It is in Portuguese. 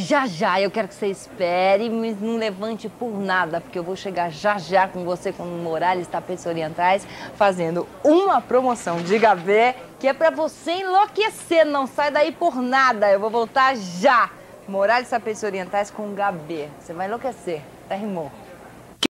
já já. Eu quero que você espere, mas não levante por nada, porque eu vou chegar já já com você com o Morales Tapetes Orientais, fazendo uma promoção de Gabê, que é pra você enlouquecer, não sai daí por nada. Eu vou voltar já. Morales Tapetes Orientais com Gabê. Você vai enlouquecer. Até rimou.